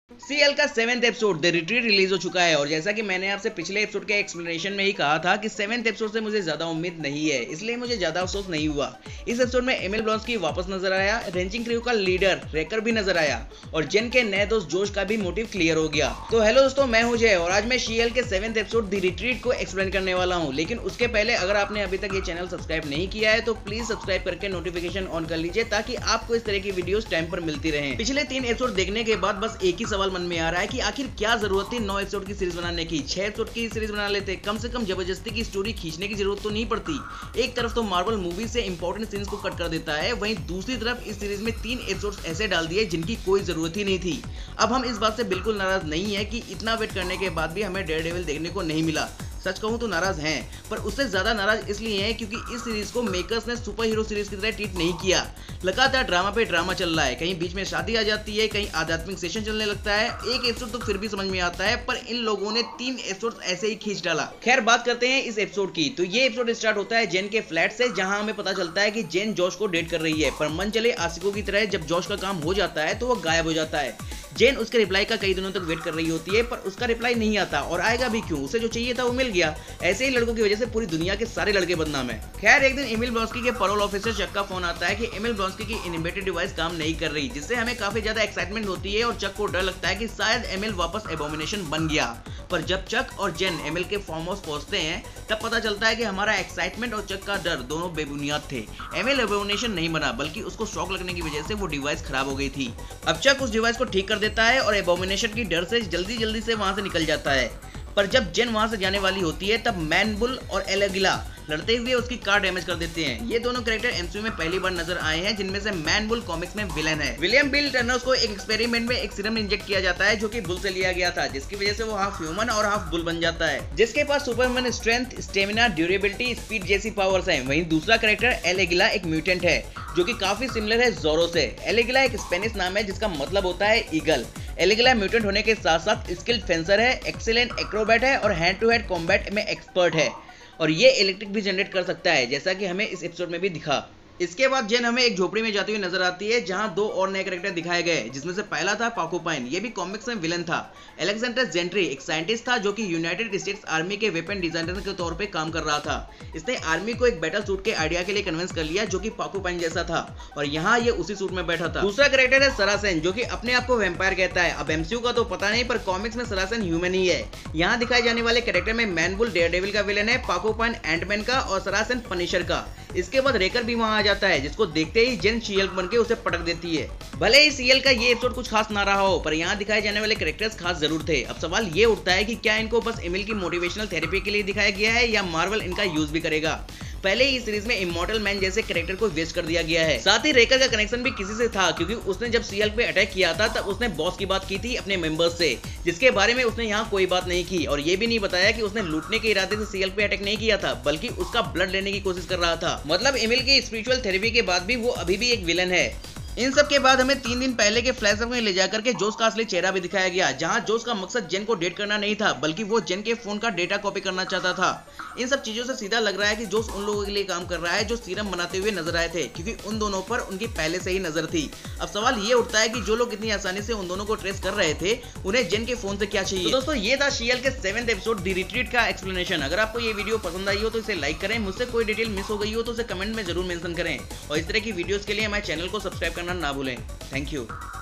CL का 7th episode the retreat release हो चुका है और जैसा कि मैंने आपसे पिछले एपिसोड के एक्सप्लेनेशन में ही कहा था कि 7th एपिसोड से मुझे ज्यादा उम्मीद नहीं है, इसलिए मुझे ज्यादा अफसोस नहीं हुआ। इस एपिसोड में एमिल ब्लॉन्स्की वापस नजर आया, रेंचिंग क्रू का लीडर रेकर भी नजर आया और जेन के नए दोस्त जोश का भी मोटिव क्लियर हो गया। तो हेलो दोस्तों, मैं हूं जय और आज मैं सीएल के 7th एपिसोड द रिट्रीट को एक्सप्लेन करने वाला हूं। लेकिन उसके पहले अगर आपने अभी तक ये चैनल सब्सक्राइब नहीं किया है तो प्लीज सब्सक्राइब करके नोटिफिकेशन ऑन कर लीजिए ताकि आपको इस तरह की वीडियोस टाइम पर मिलती रहे। पिछले 3 एपिसोड देखने के बाद बस एक ही सवाल मन में आ रहा है कि आखिर क्या जरूरत थी 9 एपिसोड की सीरीज बनाने की। 6 एपिसोड की सीरीज बना लेते, कम से कम जबरदस्ती की स्टोरी खींचने की जरूरत तो नहीं पड़ती। एक तरफ तो मार्वल मूवी से इंपॉर्टेंट सीन्स को कट कर देता है, वहीं दूसरी तरफ इस सीरीज में 3 एपिसोड्स ऐसे डाल दिए जिनकी कोई जरूरत ही नहीं थी। अब हम इस बात से बिल्कुल नाराज नहीं है कि इतना वेट करने के बाद भी हमें डेयरडेविल देखने को नहीं मिला। सच कहूं तो नाराज हैं, पर उससे ज्यादा नाराज इसलिए हैं क्योंकि इस सीरीज को मेकर्स ने सुपर हीरो सीरीज की तरह ट्रीट नहीं किया। लगातार ड्रामा पे ड्रामा चल रहा है, कहीं बीच में शादी आ जाती है, कहीं आध्यात्मिक सेशन चलने लगता है। एक एपिसोड तो फिर भी समझ में आता है, पर इन लोगों ने 3 एपिसोड ऐसे ही खींच डाला। खैर, बात करते हैं इस एपिसोड की। तो ये एपिसोड स्टार्ट होता है जेन के फ्लैट से, जहां हमें पता चलता है कि जेन जॉश को डेट कर रही है, पर मन चले आशिकों की तरह जब जॉश का काम हो जाता है तो वो गायब हो जाता है। जेन उसके रिप्लाई का कई दिनों तक वेट कर रही होती है, पर उसका रिप्लाई नहीं आता और आएगा भी क्यों, उसे जो चाहिए था वो मिल गया। ऐसे ही लड़कों की वजह से पूरी दुनिया के सारे लड़के बदनाम है। खैर, एक दिन एमिल ब्लॉन्स्की के पैरोल ऑफिसर चक का फोन आता है कि एमिल ब्लॉन्स्की की इनोवेटिव डिवाइस काम नहीं कर रही, जिससे हमें काफी ज्यादा एक्साइटमेंट होती है और चक को डर लगता है कि शायद एमिल वापस एबोमिनेशन बन गया। पर जब चक और जेन एमिल के फार्म हाउस पहुंचते हैं तब पता चलता है कि हमारा एक्साइटमेंट और चक का डर दोनों बेबुनियाद थे। एमिल एबोमिनेशन नहीं बना, बल्कि उसको शॉक लगने की वजह से वो डिवाइस खराब हो गई थी। अब चक उस डिवाइस को ठीक कर देता है और एबोमिनेशन की डर से जल्दी से वहां से निकल जाता है। पर जब जेन वहां से जाने वाली होती है तब मैनबुल और एलेगिला लड़ते हुए उसकी कार डैमेज कर देते हैं। ये दोनों कैरेक्टर एमसीयू में पहली बार नजर आए हैं, जिनमें से मैनबुल कॉमिक्स में विलेन है। विलियम बिल टर्नर को एक एक्सपेरिमेंट में एक सीरम इंजेक्ट किया जाता है जो कि बुल से लिया गया था, जिसकी वजह से वो हाफ ह्यूमन और हाफ बुल बन जाता है, जिसके पास superman strength, stamina, durability, speed जैसी पावर्स हैं। वहीं दूसरा कैरेक्टर एलेगिला एक म्यूटेंट है जो कि काफी सिमिलर है जोरो से। एलेगिला एक स्पेनिश नाम है जिसका मतलब होता है ईगल। एलेगिला म्यूटेंट होने के साथ साथ स्किल्ड फेंसर है, एक्सीलेंट एक्रोबैट है और हैंड टू हैंड कॉम्बैट में एक्सपर्ट है और ये इलेक्ट्रिक भी जनरेट कर सकता है, जैसा कि हमें इस एपिसोड में भी दिखा। इसके बाद जेन हमें एक झोपड़ी में जाती हुई नजर आती है, जहां 2 और नए कैरेक्टर दिखाए गए, जिसमें से पहला था पाकोपाइन। ये भी कॉमिक्स में विलन था। अलेक्जेंडर जेंट्री एक साइंटिस्ट था जो कि यूनाइटेड स्टेट्स आर्मी के वेपन डिजाइनर के तौर पे काम कर रहा था। इसने आर्मी को एक बैटल सूट के आइडिया के लिए कन्विंस कर लिया जो कि पाकोपाइन जैसा था और यहाँ ये उसी सूट में बैठा था। दूसरा कैरेक्टर है सरासेन, जो कि अपने आप को वैम्पायर कहता है। अब एमसीयू का तो पता नहीं, पर कॉमिक्स में सरासेन ह्यूमन ही है। यहाँ दिखाए जाने वाले कैरेक्टर में मैनबुल डेयरडेविल का विलन है, पाकोपाइन एंटमैन का और सरासेन पनिशर का। इसके बाद रेकर भी वहां आ जाता है, जिसको देखते ही जेन सीएल बनके उसे पटक देती है। भले ही सीएल का ये एपिसोड कुछ खास ना रहा हो, पर यहाँ दिखाए जाने वाले कैरेक्टर्स खास जरूर थे। अब सवाल ये उठता है कि क्या इनको बस एमिल की मोटिवेशनल थेरेपी के लिए दिखाया गया है या मार्वल इनका यूज भी करेगा। पहले ही इस सीरीज में इमॉर्टल मैन जैसे कैरेक्टर को वेस्ट कर दिया गया है। साथ ही रेकर का कनेक्शन भी किसी से था, क्योंकि उसने जब सीएल पे अटैक किया था तब उसने बॉस की बात की थी अपने मेंबर्स से, जिसके बारे में उसने यहाँ कोई बात नहीं की और ये भी नहीं बताया कि उसने लूटने के इरादे से सीएल पे अटैक नहीं किया था, बल्कि उसका ब्लड लेने की कोशिश कर रहा था। मतलब एमिल की स्पिरिचुअल थेरेपी के बाद भी वो अभी भी एक विलन है। इन सब के बाद हमें 3 दिन पहले के फ्लैशबैक में ले जाकर के जोश का असली चेहरा भी दिखाया गया, जहां जोश का मकसद जेन को डेट करना नहीं था, बल्कि वो जेन के फोन का डेटा कॉपी करना चाहता था। इन सब चीजों से सीधा लग रहा है कि जोश उन लोगों के लिए काम कर रहा है जो सीरम बनाते हुए नजर आए थे, क्योंकि उन दोनों पर उनकी पहले से ही नजर थी। अब सवाल ये उठता है कि जो लोग इतनी आसानी से उन दोनों को ट्रेस कर रहे थे, उन्हें जेन के फोन से क्या चाहिए। तो दोस्तों, ये था सीएल के 7th एपिसोड द रिट्रीट का एक्सप्लेनेशन। अगर आपको ये वीडियो पसंद आई हो तो इसे लाइक करें, मुझसे कोई डिटेल मिस हो गई हो तो उसे कमेंट में जरूर मेंशन करें और इस तरह की वीडियोस के लिए हमारे चैनल को सब्सक्राइब करना ना भूलें। Thank you.